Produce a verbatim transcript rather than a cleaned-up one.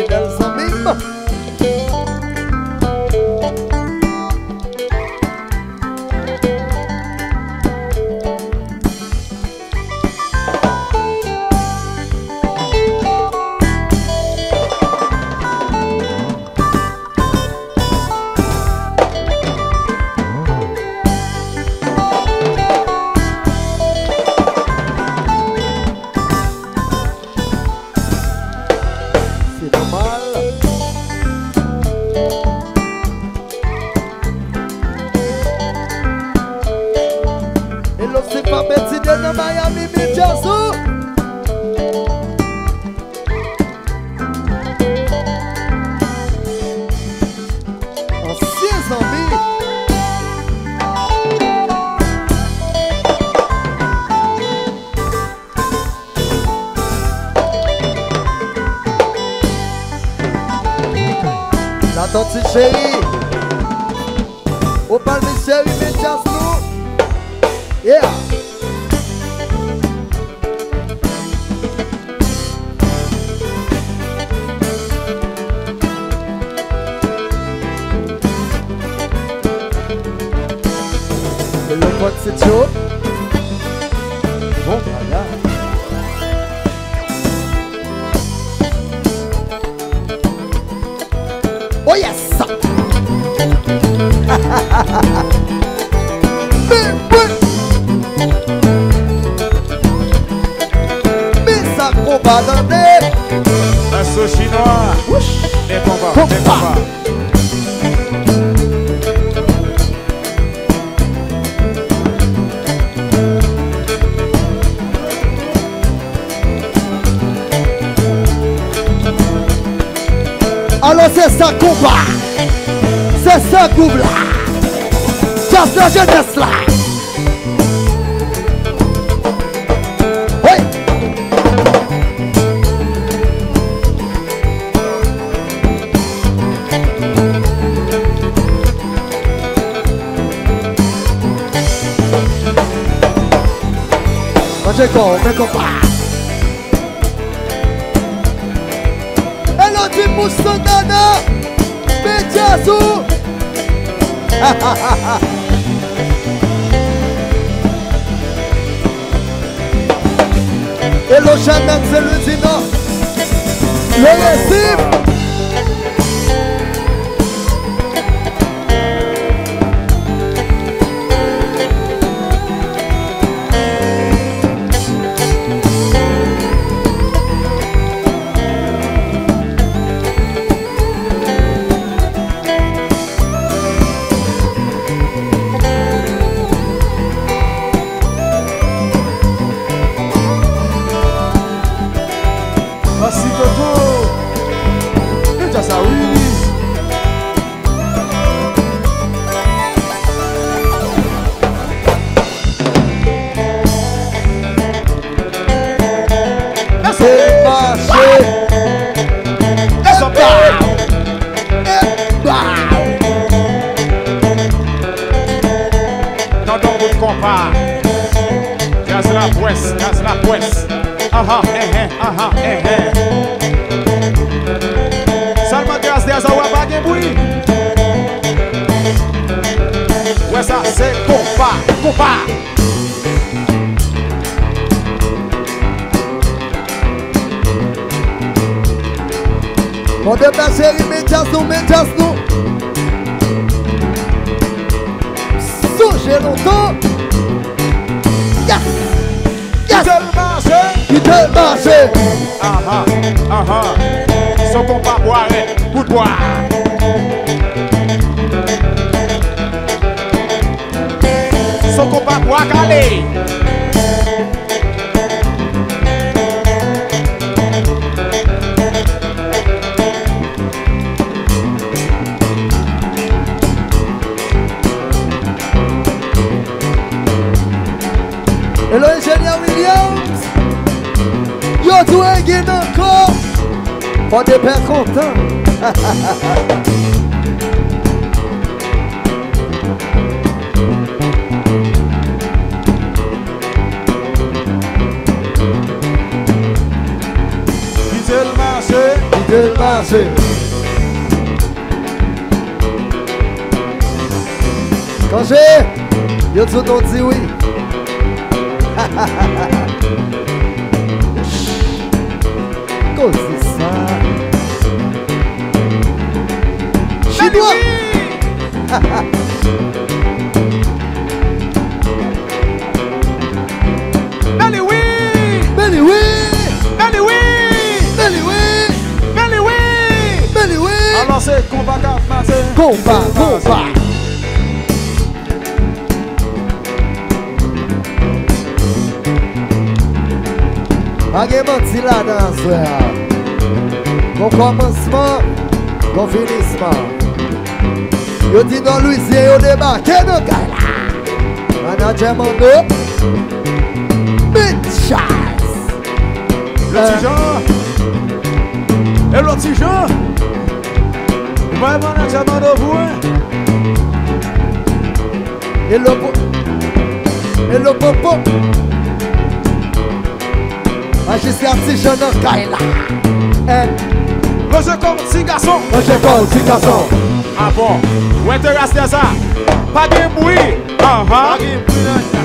fidèles amis. Miami, Djaz. Anciens amis. La tante chérie. Au palme chérie, mais Djaz nous. Yeah. FrantzHits Show. Bon, voilà. Oh yes! Mais ça combat dans des... Un saut chinois. Des combats, des combats. Alors c'est ça combat, c'est ça groupe là, Djaz la jeunesse là. Oui. Moi j'ai quoi, mais combat. Elodie Moussandana, Dezod. Hello Chanel, c'est le Zino. Le récif. Djaz la presse, Djaz la presse. Aha, eh, eh, aha, eh, eh. Seulement Djaz, Djaz a oué bagué boui. Ouais, ça c'est compas, compas. On déplace chérie, mais Djaz nous, mais Djaz nous. J'ai longtemps. Yes. Yes. Qui te le marché? Qui te le marché? Ah ah, ah ah. Son compas boire, pour boire. Son compas boire calé. Et l'ingénieur Williams, yo joué guide encore, on est bien content. Qui te le marché? Qui te le marché. Quand j'ai, yo tout on dit oui. Qu'est-ce que c'est ça? Chinois. Belly oui! Belly oui! Belly oui! Belly oui! Belly oui! Belly oui! Alors c'est combat cap matin. Combat, combat! Pas de mentir là dans ce soir. Bon commencement, bon finissement. Yo dit dans Louisiane, yo débarqué dans Gala. Manager Mando. Djaz. Le petit Jean. Et le petit Jean. Vous voyez manager Mando vous? Et le po... Et le popo. Magicien petit jeune dans Gala. Le jeu comme petit garçon. Le jeu comme petit garçon. Ah bon? Ou intéressé à ça? Pas de bruit. Ah ah.